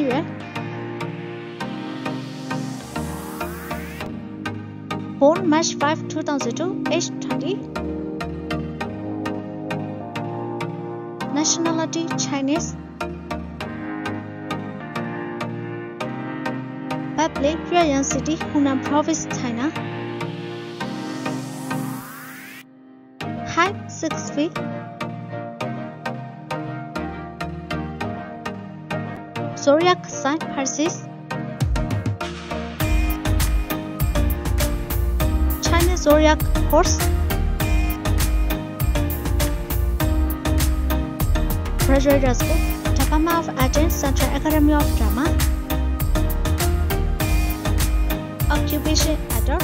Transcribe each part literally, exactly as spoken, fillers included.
Xing Yue, born March fifth two thousand two, age twenty, nationality Chinese, birthplace Yueyang City, Hunan Province, China, height six feet, zodiac sign Pisces, Chinese zodiac horse, graduate school, Department of Acting, Central Academy of Drama, occupation actor,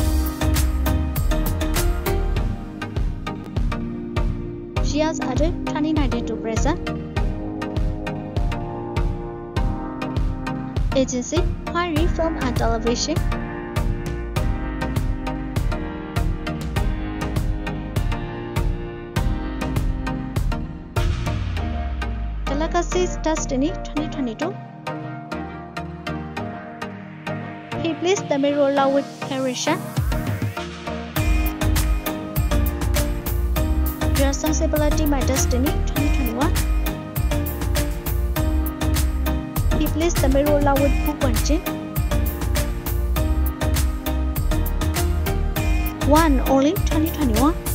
she has acted twenty nineteen to present, agency, Huanri Film and Television, Delicacies Destiny twenty twenty-two. He plays the main role with Parisha. Your Sensibility My Destiny twenty twenty-one. He plays the main role with Wang Xing Yue. One only twenty twenty-one.